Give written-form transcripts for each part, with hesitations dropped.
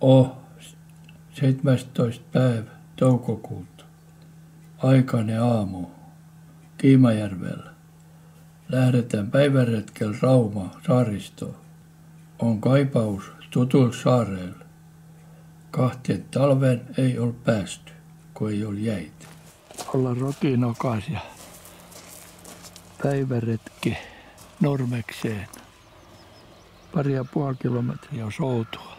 On 17. päivä toukokuuta. Aikainen aamu. Kiimajärvellä. Lähdetään päiväretkellä Raumaan saaristoon. On kaipaus tutulle saarelle. 2 talven ei ole päästy, kun ei ole jäitä. Ollaan Rokinokas ja päiväretki Normekseen. 2,5 kilometriä on soutua.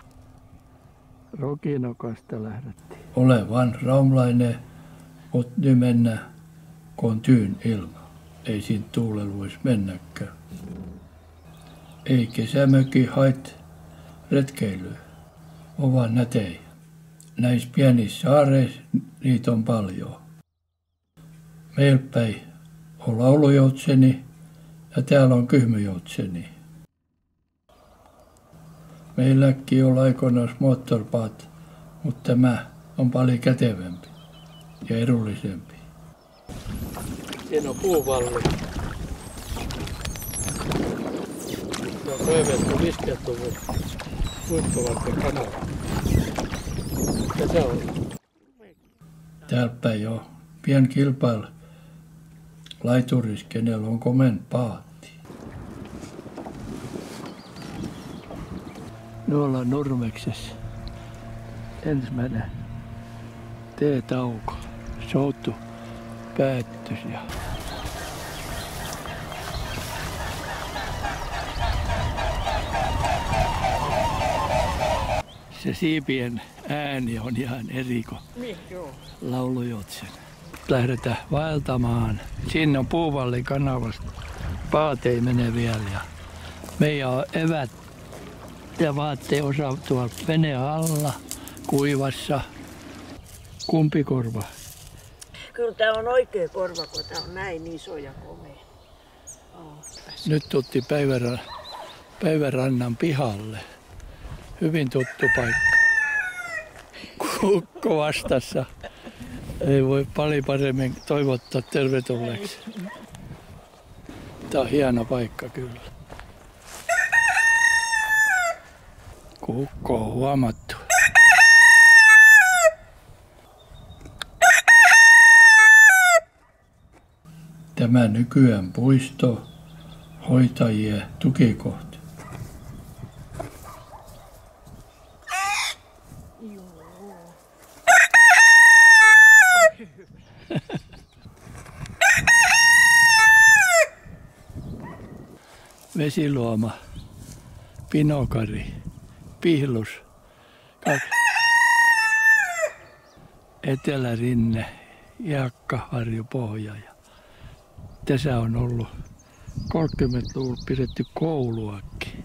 Rokinokasta lähdettiin. Olen vaan raumlainen, mutta nyt mennään, kun on tyyn ilma. Ei siinä tuulella voisi mennäkään. Ei kesämöki hait retkeilyä. On vaan nätejä. Näissä pienissä saareissa niitä on paljon. Meillä päin on laulujoutseni ja täällä on kyhmyjoutseni. Meilläkin on aikoinaan moottorpaat, mutta tämä on paljon kätevämpi ja edullisempi. Siinä on puuvalli. Se on kaivettu 50-luvun Uittovarten kanava. Tässä on. Täällä päin on pieni kilpailu laituris, kenellä on komen paatti. Nyt ollaan Normeksessa. Ensimmäinen teetauko. Soutu päättys ja se siipien ääni on ihan eri kuin laulujoutsen. Lähdetään vaeltamaan. Sinne on Puuvallin kanavasta. Paat ei mene vielä. Ja meidän on evät ja vaatteen osa tuolla veneen alla, kuivassa. Kumpi korva? Kyllä tämä on oikea korva, kun tämä on näin iso ja komea. Nyt tutti päivärannan pihalle. Hyvin tuttu paikka. Kukko vastassa. Ei voi paljon paremmin toivottaa tervetulleeksi. Tämä on hieno paikka kyllä. Kukko on huomattu. Tämä nykyään puisto hoitajien tukikohta. Vesiluoma, pinokari, pihlus, Etelärinne, Jaakkaharju, Pohja. Tässä on ollut 30-luvulla pidetty kouluakin.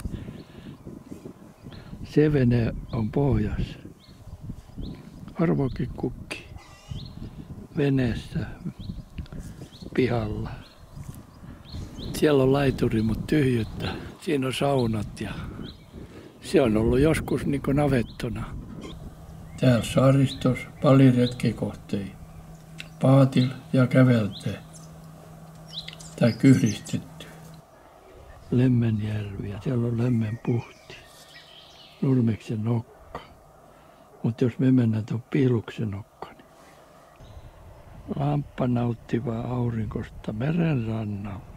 Se vene on pohjassa. Arvokin kukki veneessä pihalla. Siellä on laituri, mutta tyhjyyttä. Siinä on saunat ja se on ollut joskus niin kuin navettona. Täällä saaristossa paljon retkikohteita. Paatil ja kävelte. Tai kyhdistetty. Lemmenjärvi ja siellä on Lemmenpuhti. Nurmeksen nokka. Mutta jos me mennään tuon Piiluksen nokka, niin lamppa nauttivaa aurinkosta meren rannalla.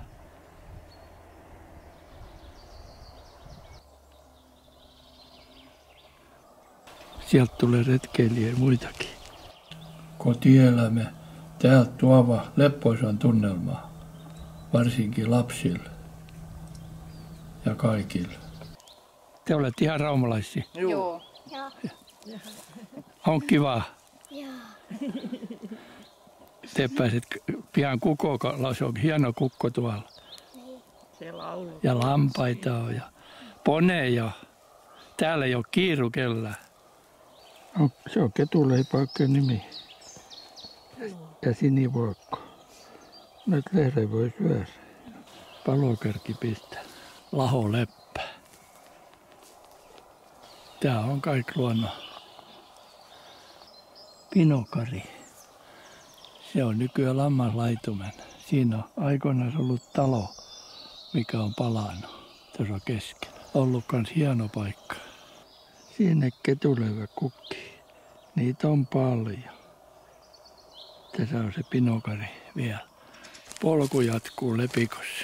Sieltä tulee retkeilijöitä muitakin. Kotielämä täältä tuova leppoisan tunnelmaa, varsinkin lapsille ja kaikille. Te olette ihan raumalaisia? Joo. On kiva. Joo. Te pääset pian kukoon, se on hieno kukko tuolla. Ja lampaita on ja poneja. Täällä ei ole kiiru kellään. No, se on ketuleipä oikein nimi. Ja sinivuokko. Nyt lehden voi syödä. Palokärki pistää. Laholeppä. Tää on kaikki luonnon. Pinokari. Se on nykyään lammaslaitumen. Siinä on aikoinaan ollut talo, mikä on palannut tuossa keskellä. Ollut kans hieno paikka. Sinne ketulevä kukki. Niitä on paljon. Tässä on se pinokari vielä. Polku jatkuu lepikossa.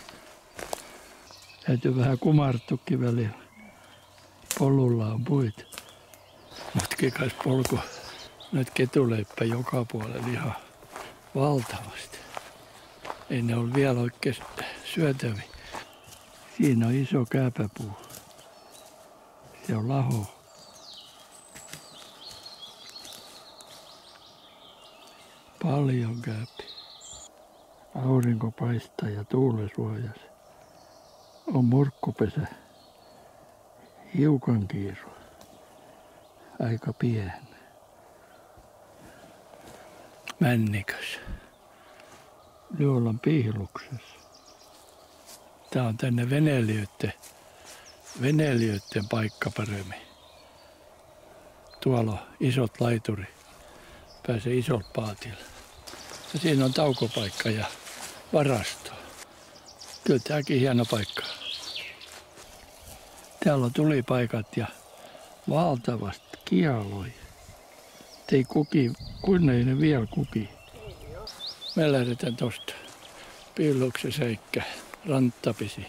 Täytyy vähän kumartukin välillä. Polulla on puita. Mutkikas polku. Nyt ketuleippä joka puolella ihan valtavasti. Ei ne ole vielä oikein syötäviä. Siinä on iso kääpäpuu. Se on laho. Paljon kääpi. Aurinko paistaa ja tuule suojas. On murkkupesä. Hiukan kiiru. Aika pieni. Männikös. Nyt ollaan pihluksessa. Tää on tänne veneilijöiden paikka paremmin. Tuolla on isot laituri. Pääsee isolta paatilla. Ja siinä on taukopaikka ja varasto. Kyllä tääkin hieno paikka. Täällä on tulipaikat ja valtavasti kialoja. Ei kuki, kun ei ne vielä kuki. Me lähdetään tosta. Pilluksen seikkä, ranttapisi.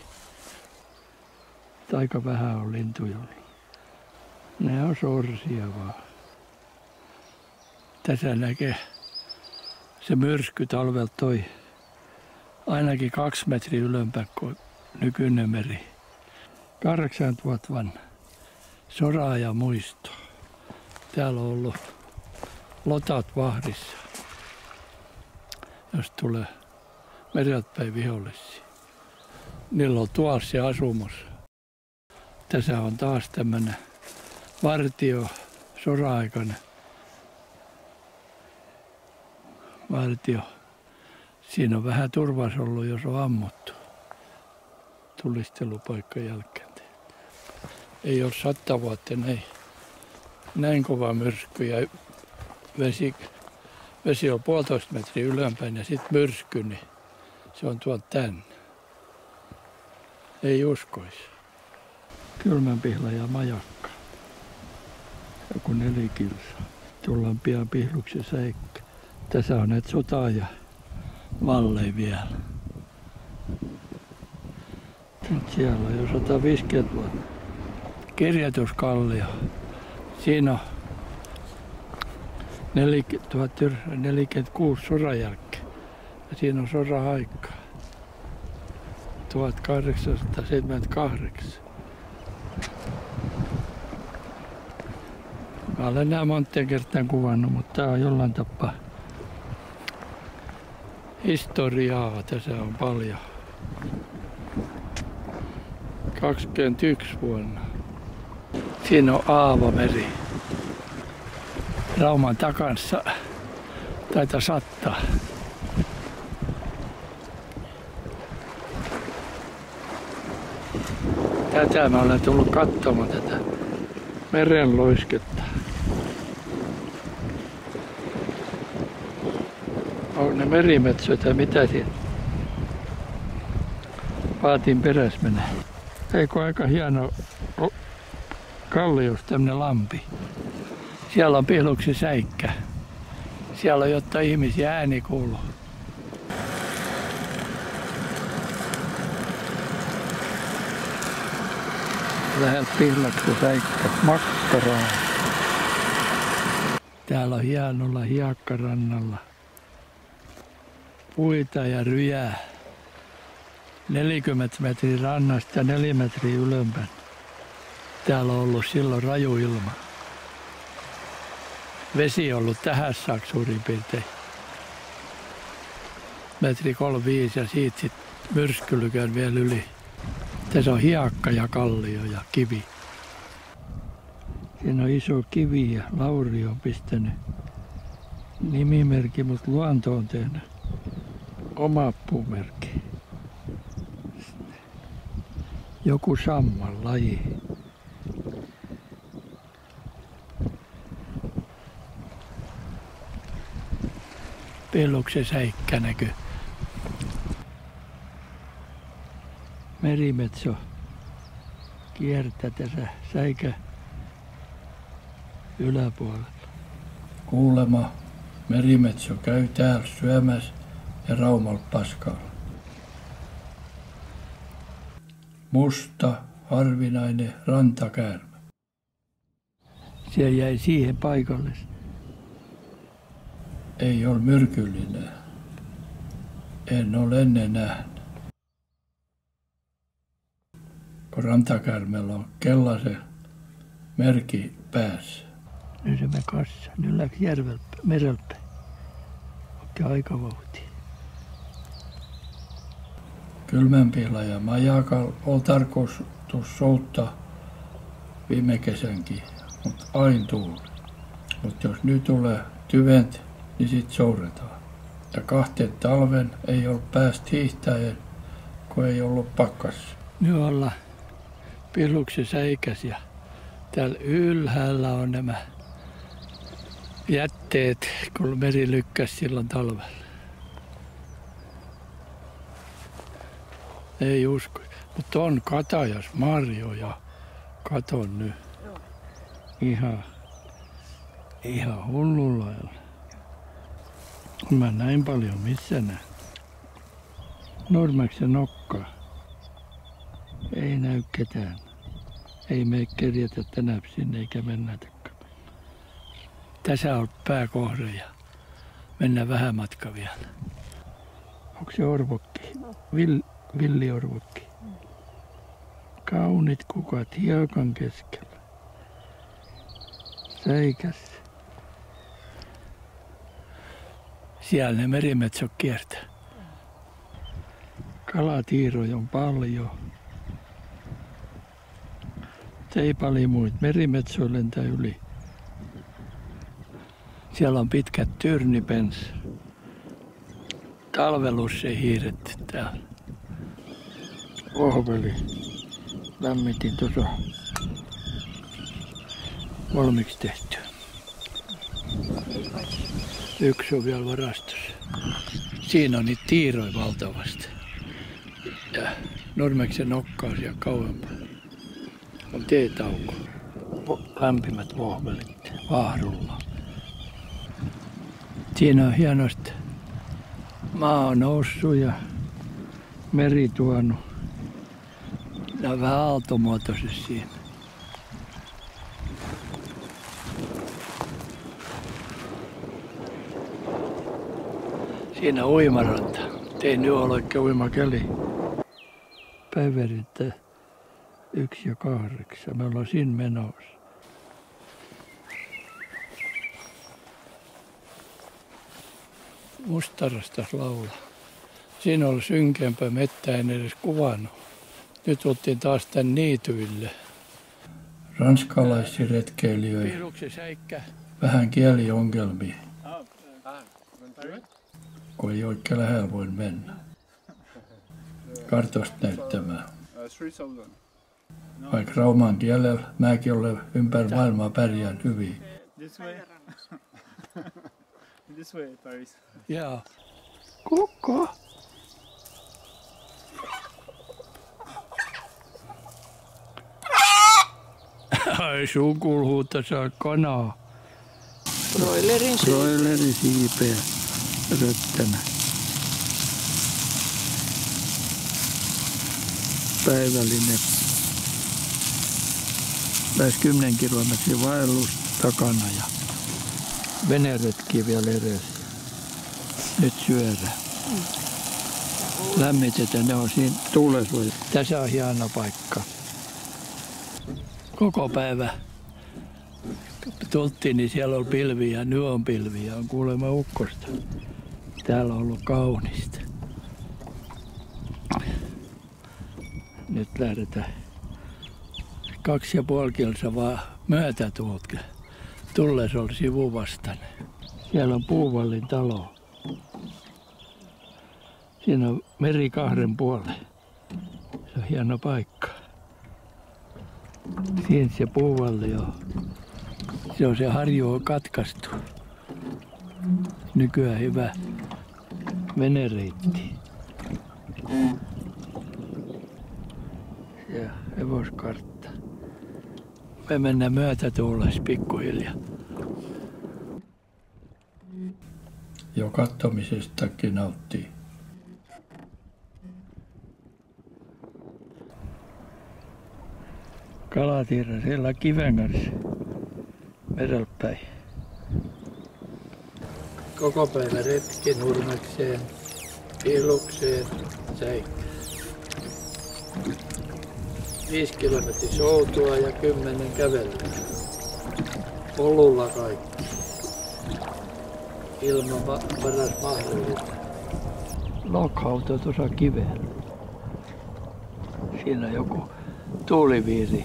Aika vähän on lintuja ollut. Ne on sorsia vaan. Tässä näkee se myrsky talvelta toi ainakin 2 metriä ylempää kuin nykyinen meri. 8000 vanha. Soraaja muisto. Täällä on ollut lotat vahdissa, jos tulee mereltä päin vihollisia. Niillä on tuolla se asumus. Tässä on taas tämmönen vartio, sota-aikainen vartio. Siinä on vähän turvas ollut, jos on ammuttu tulistelupaikkan jälkeen. Ei ole 100 vuotta näin kova myrsky ja vesi on 1,5 metriä ylempään ja sitten myrsky, niin se on tuolta tänne. Ei uskoisi. Kylmänpihla ja majakka. Joku 4 kilsaa. Tullaan pian Pihluksen säikkä. Tässä on näitä sotaa ja valleja vielä. Sitten siellä on jo 150 vuotta. Kirjoituskallio. Siinä on 1946 sodan jälkeen. Ja siinä on sodan aikaa. 1878. Mä olen nämä monteen kertaan kuvannut, mutta tää on jollain tapaa historiaa. Tässä on paljon. 21 vuonna. Siinä on Aavameri. Rauman takansa taitaa sattaa. Tätä mä olen tullut katsomaan tätä merenloisketta. On ne merimetsot ja mitä siinä paatin perässä menee. Eikö aika hieno kallius, tämmönen lampi. Siellä on Pihluksen säikkä. Siellä on jotta ihmisiä ääni kuuluu. Läheltä Pihluksen säikkä. Makkaraa. Täällä on hienolla hiekkarannalla puita ja ryjää. 40 metriä rannasta ja 4 metriä ylempään. Täällä on ollut silloin raju ilma. Vesi on ollut tähän saakka suurin piirtein. 1,35 metriä ja siitä sitten myrskylykään vielä yli. Tässä on hiekka ja kallio ja kivi. Siinä on iso kivi ja Lauri on pistänyt nimimerkki, mutta luonto on tehnyt oma puumerkki. Joku sammal laji. Pihluksen säikkä näkyy. Merimetso kiertää tässä säikä yläpuolella. Kuulema merimetso käy täällä syömässä ja Raumalla paskalla. Musta, harvinainen rantakäärme. Se jäi siihen paikalle. Ei ole myrkyllinen. En ole ennen nähnyt. Kun rantakäärmeellä on kellaisen merkki päässä. Nyt se me kassa. Nyt läks järveltä, mereltä päin. Otti aika vauhtia. Kylmänpihla ja majakalla oli tarkoitus souttaa viime kesänkin, mutta aina tuli. Mutta jos nyt tulee tyvent, niin sit soudetaan. Ja 2 talven ei ole päästä hiihtäen, kun ei ollut pakkas. Nyt ollaan Piluksen säikäs ja täällä ylhäällä on nämä jätteet, kun meri lykkäsi silloin talvella. Ei usko. Mutta on katajas marjo ja katon nyt. Ihan hullulla lailla. Mä näin paljon missä näin. Nurmeksen nokkaa. Ei näy ketään. Ei me kerjetä tänään sinne eikä mennätäkään. Tässä on pääkohde ja mennään vähän matka vielä. Onko se orvokki? Villiorvokki. Kaunit kukat hiekan keskellä. Säikäs. Siellä ne merimetsot kiertää. Kalatiiroja on paljon. Ei paljon muita. Merimetsoja lentää yli. Siellä on pitkät tyrnipens. Talvelus ei hiiretty täällä. Ohveli. Lämmitin tuossa valmiiksi tehty. Yksi on vielä varastossa. Siinä on niitä tiiroja valtavasti. Ja Nurmeksen nokkaa siellä kauempaa. On teetauko. Lämpimät vohvelit vaahdolla. Siinä on hienosti maa on noussut ja meri tuonut. Ja vähän aaltomuotoisesti siinä. Siinä uimaranta. Ei nyt ole oikein uimakeli. Päivärintä 1 ja 8. Me ollaan siinä menossa. Mustarastas laulaa. Siinä oli synkeämpää mettä, en edes kuvannut. Nyt oltiin taas tän niityille. Ranskalaisia retkeilijöitä. Vähän kieliongelmia. Kun ei oikein lähellä voi mennä. Kartosta näyttämään. Vaikka rauman kielellä mäkin olen ympäri maailmaa pärjään hyvin. This way, Paris. Jaa. Kukko. Ai sukulhuutta saa kanaa. Broilerin siipeä röttänä. Päivällinen. Lähes 10 kilometrin vaellus takana ja veneretki vielä edessä. Nyt syödään. Lämmitetään, ne on siinä tuulesuojassa. Tässä on hieno paikka. Koko päivä tultiin, niin siellä on pilviä, nyt on pilviä, on kuulemma ukkosta. Täällä on ollut kaunista. Nyt lähdetään 2,5 kilsaa vaan myötätuulta. Tulles oli sivuvastainen. Siellä on Puuvallin talo. Siinä on meri 2 puolen. Se on hieno paikka. Siinä se Puuvalli on. Se harju on katkaistu. Nykyään hyvä venereitti. Ja hevoskartta. Me mennään myötätuulessa pikkuhiljaa. jo katsomisestakin nauttii. Kalatirra siellä kiven kanssa merellä päin. Koko päivä retki Nurmekseen, Ilukseen, Säikkään. 5 kilometriä soutua ja 10 kävelyä. Polulla kaikki. Ilman paras mahdollista. Lokhauto tuossa kivellä. Siinä on joku tuuliviiri.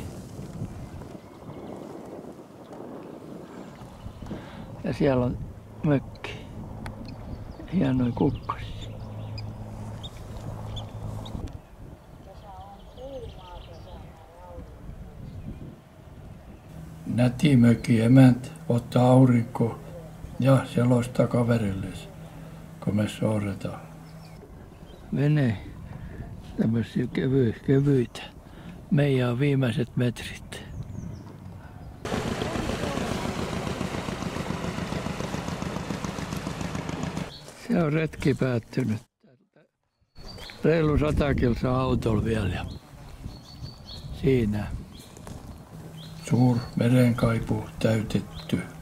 Ja siellä on mökki. Hienoja kukkasia. Nätimökin emäntä ottaa aurinko ja selostaa kaverilles, kun me sohdetaan. Vene, tämmöisiä kevyitä. Meidän on viimeiset metrit. Se on retki päättynyt. Reilu 100 kilsaa autolla vielä ja siinä. Suur merenkaipu täytetty.